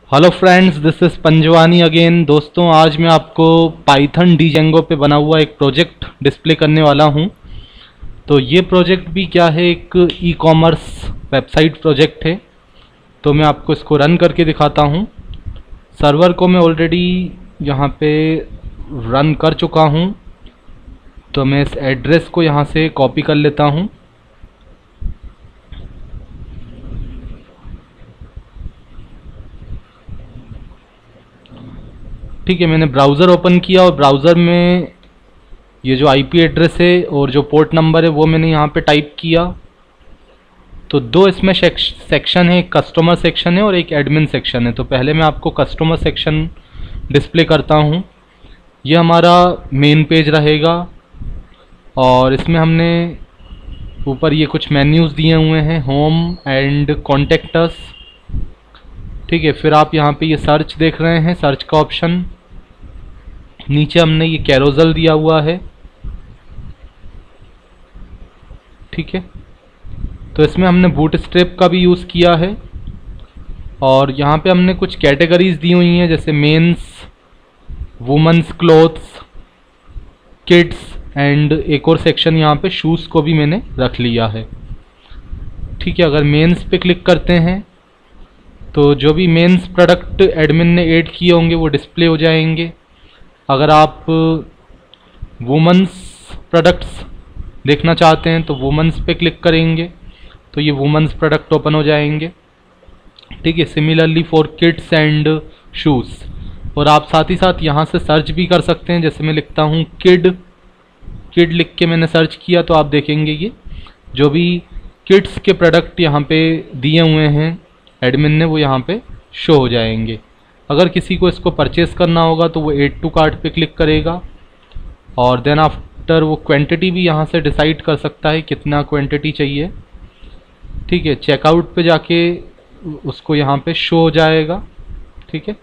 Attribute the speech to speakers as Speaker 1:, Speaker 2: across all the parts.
Speaker 1: Hello friends, this is Panjwani again. दोस्तों, आज मैं आपको पाइथन डीजेंगो पे बना हुआ एक प्रोजेक्ट डिस्प्ले करने वाला हूं। तो ये प्रोजेक्ट भी क्या है, एक ई कॉमर्स वेबसाइट प्रोजेक्ट है। तो मैं आपको इसको रन करके दिखाता हूं। सर्वर को मैं ऑलरेडी यहाँ पे रन कर चुका हूं। तो मैं इस एड्रेस को यहाँ से कॉपी कर लेता हूं। ठीक है, मैंने ब्राउज़र ओपन किया और ब्राउज़र में ये जो आईपी एड्रेस है और जो पोर्ट नंबर है वो मैंने यहाँ पे टाइप किया। तो दो इसमें सेक्शन है, एक कस्टमर सेक्शन है और एक एडमिन सेक्शन है। तो पहले मैं आपको कस्टमर सेक्शन डिस्प्ले करता हूँ। ये हमारा मेन पेज रहेगा और इसमें हमने ऊपर ये कुछ मेन्यूज़ दिए हुए हैं, होम एंड कॉन्टेक्ट अस। ठीक है, फिर आप यहाँ पे ये सर्च देख रहे हैं, सर्च का ऑप्शन। नीचे हमने ये कैरोजल दिया हुआ है। ठीक है, तो इसमें हमने बूटस्ट्रैप का भी यूज़ किया है और यहाँ पे हमने कुछ कैटेगरीज दी हुई हैं, जैसे men's, women's clothes, kids and एक और सेक्शन यहाँ पे शूज़ को भी मैंने रख लिया है। ठीक है, अगर मेंस पे क्लिक करते हैं तो जो भी मेंस प्रोडक्ट एडमिन ने ऐड किए होंगे वो डिस्प्ले हो जाएंगे। अगर आप वुमेन्स प्रोडक्ट्स देखना चाहते हैं तो वुमेन्स पे क्लिक करेंगे तो ये वुमेन्स प्रोडक्ट ओपन हो जाएंगे। ठीक है, similarly for kids and shoes. और आप साथ ही साथ यहाँ से सर्च भी कर सकते हैं। जैसे मैं लिखता हूँ किड लिख के मैंने सर्च किया तो आप देखेंगे ये जो भी किड्स के प्रोडक्ट यहाँ पे दिए हुए हैं एडमिन ने वो यहाँ पे शो हो जाएंगे। अगर किसी को इसको परचेस करना होगा तो वो ऐड टू कार्ट पे क्लिक करेगा और देन आफ्टर वो क्वांटिटी भी यहाँ से डिसाइड कर सकता है कितना क्वांटिटी चाहिए। ठीक है, चेकआउट पे जाके उसको यहाँ पे शो हो जाएगा। ठीक है,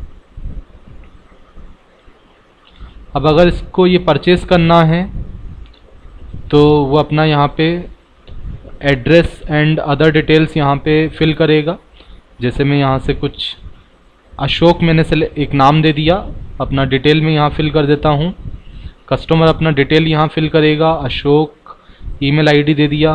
Speaker 1: अब अगर इसको ये परचेस करना है तो वो अपना यहाँ पे एड्रेस एंड अदर डिटेल्स यहाँ पे फिल करेगा। जैसे मैं यहाँ से कुछ अशोक मैंने एक नाम दे दिया, अपना डिटेल में यहाँ फिल कर देता हूँ। कस्टमर अपना डिटेल यहाँ फिल करेगा, अशोक ईमेल आईडी दे दिया।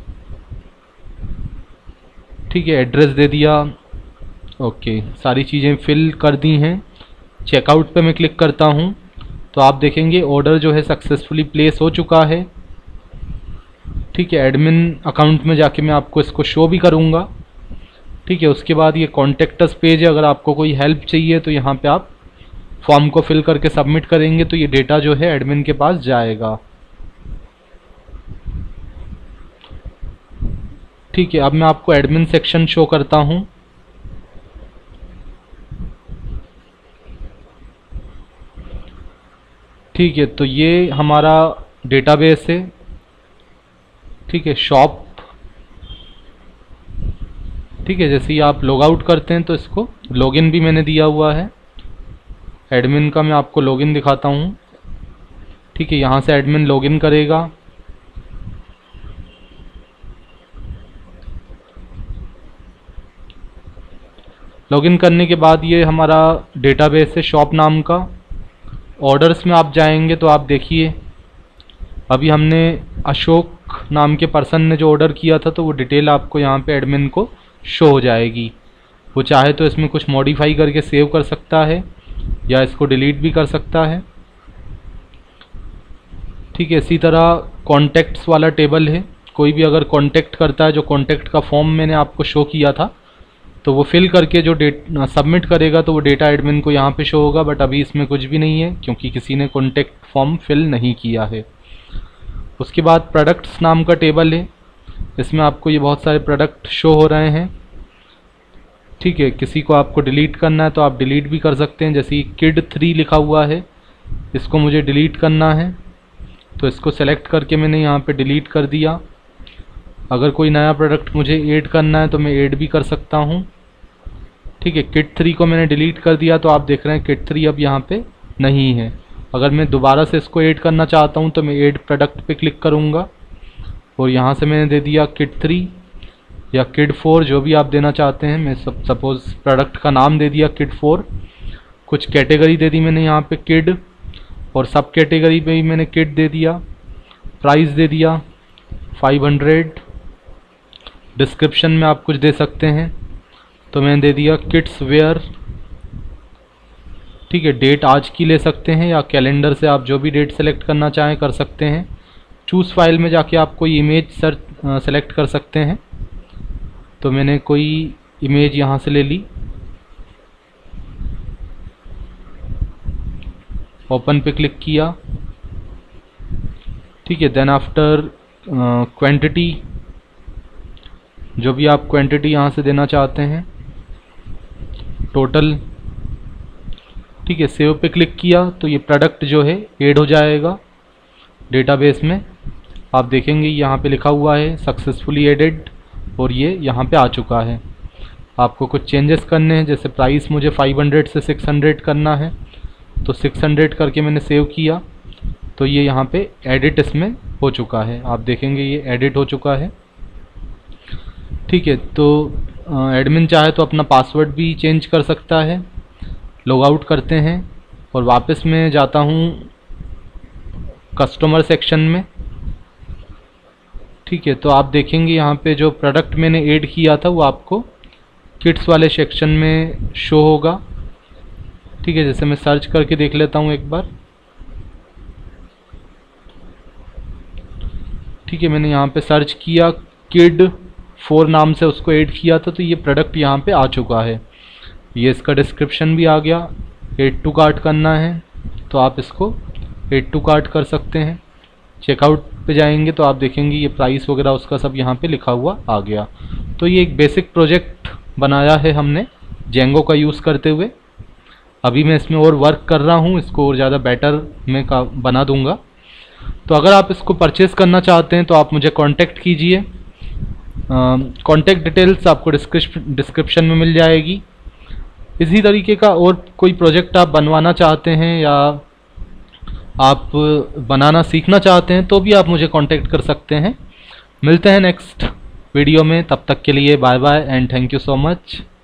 Speaker 1: ठीक है, एड्रेस दे दिया। ओके, सारी चीज़ें फिल कर दी हैं। चेकआउट पे मैं क्लिक करता हूँ तो आप देखेंगे ऑर्डर जो है सक्सेसफुली प्लेस हो चुका है। ठीक है, एडमिन अकाउंट में जाके मैं आपको इसको शो भी करूँगा। ठीक है, उसके बाद ये कॉन्टेक्ट अस पेज है। अगर आपको कोई हेल्प चाहिए तो यहाँ पे आप फॉर्म को फिल करके सबमिट करेंगे तो ये डेटा जो है एडमिन के पास जाएगा। ठीक है, अब मैं आपको एडमिन सेक्शन शो करता हूँ। ठीक है, तो ये हमारा डेटाबेस है। ठीक है, शॉप। ठीक है, जैसे ही आप लॉग आउट करते हैं तो इसको लॉगिन भी मैंने दिया हुआ है। एडमिन का मैं आपको लॉगिन दिखाता हूँ। ठीक है, यहाँ से एडमिन लॉगिन करेगा। लॉगिन करने के बाद ये हमारा डेटाबेस है शॉप नाम का। ऑर्डर्स में आप जाएंगे तो आप देखिए अभी हमने अशोक नाम के पर्सन ने जो ऑर्डर किया था तो वो डिटेल आपको यहाँ पे एडमिन को शो हो जाएगी। वो चाहे तो इसमें कुछ मॉडिफाई करके सेव कर सकता है या इसको डिलीट भी कर सकता है। ठीक है, इसी तरह कॉन्टैक्ट्स वाला टेबल है। कोई भी अगर कॉन्टैक्ट करता है, जो कॉन्टैक्ट का फॉर्म मैंने आपको शो किया था तो वो फिल करके जो सबमिट करेगा तो वो डेटा एडमिन को यहाँ पे शो होगा। बट अभी इसमें कुछ भी नहीं है क्योंकि किसी ने कॉन्टैक्ट फॉर्म फिल नहीं किया है। उसके बाद प्रोडक्ट्स नाम का टेबल है। इसमें आपको ये बहुत सारे प्रोडक्ट शो हो रहे हैं। ठीक है, किसी को आपको डिलीट करना है तो आप डिलीट भी कर सकते हैं। जैसे किड 3 लिखा हुआ है, इसको मुझे डिलीट करना है तो इसको सेलेक्ट करके मैंने यहाँ पे डिलीट कर दिया। अगर कोई नया प्रोडक्ट मुझे ऐड करना है तो मैं ऐड भी कर सकता हूँ। ठीक है, किड 3 को मैंने डिलीट कर दिया तो आप देख रहे हैं किड 3 अब यहाँ पे नहीं है। अगर मैं दोबारा से इसको ऐड करना चाहता हूँ तो मैं ऐड प्रोडक्ट पे क्लिक करूँगा और यहाँ से मैंने दे दिया किड 3। या किड 4, जो भी आप देना चाहते हैं। मैं सपोज़ प्रोडक्ट का नाम दे दिया किड 4, कुछ कैटेगरी दे दी मैंने यहाँ पे किड, और सब कैटेगरी पे भी मैंने किड दे दिया। प्राइस दे दिया 500। डिस्क्रिप्शन में आप कुछ दे सकते हैं, तो मैंने दे दिया किड्स वेयर। ठीक है, डेट आज की ले सकते हैं या कैलेंडर से आप जो भी डेट सेलेक्ट करना चाहें कर सकते हैं। चूज़ फाइल में जाके आप कोई इमेज सेलेक्ट कर सकते हैं, तो मैंने कोई इमेज यहाँ से ले ली। ओपन पे क्लिक किया। ठीक है, देन आफ्टर क्वांटिटी, जो भी आप क्वांटिटी यहाँ से देना चाहते हैं, टोटल। ठीक है, सेव पे क्लिक किया तो ये प्रोडक्ट जो है ऐड हो जाएगा डेटाबेस में। आप देखेंगे यहाँ पे लिखा हुआ है सक्सेसफुली एडेड, और ये यहाँ पे आ चुका है। आपको कुछ चेंजेस करने हैं, जैसे प्राइस मुझे 500 से 600 करना है, तो 600 करके मैंने सेव किया, तो ये यहाँ पे एडिट इसमें हो चुका है। आप देखेंगे ये एडिट हो चुका है। ठीक है, तो एडमिन चाहे तो अपना पासवर्ड भी चेंज कर सकता है। लॉग आउट करते हैं और वापस मैं जाता हूँ कस्टमर सेक्शन में। ठीक है, तो आप देखेंगे यहाँ पे जो प्रोडक्ट मैंने ऐड किया था वो आपको किड्स वाले सेक्शन में शो होगा। ठीक है, जैसे मैं सर्च करके देख लेता हूँ एक बार। ठीक है, मैंने यहाँ पे सर्च किया, किड 4 नाम से उसको ऐड किया था, तो ये प्रोडक्ट यहाँ पे आ चुका है। ये इसका डिस्क्रिप्शन भी आ गया। ऐड टू कार्ट करना है तो आप इसको ऐड टू कार्ट कर सकते हैं। चेकआउट पे जाएंगे तो आप देखेंगे ये प्राइस वगैरह उसका सब यहाँ पे लिखा हुआ आ गया। तो ये एक बेसिक प्रोजेक्ट बनाया है हमने जेंगो का यूज़ करते हुए। अभी मैं इसमें और वर्क कर रहा हूँ, इसको और ज़्यादा बेटर मैं बना दूँगा। तो अगर आप इसको परचेज़ करना चाहते हैं तो आप मुझे कांटेक्ट कीजिए। कांटेक्ट डिटेल्स आपको डिस्क्रिप्शन में मिल जाएगी। इसी तरीके का और कोई प्रोजेक्ट आप बनवाना चाहते हैं या आप बनाना सीखना चाहते हैं तो भी आप मुझे कांटेक्ट कर सकते हैं। मिलते हैं नेक्स्ट वीडियो में, तब तक के लिए bye bye and thank you so much.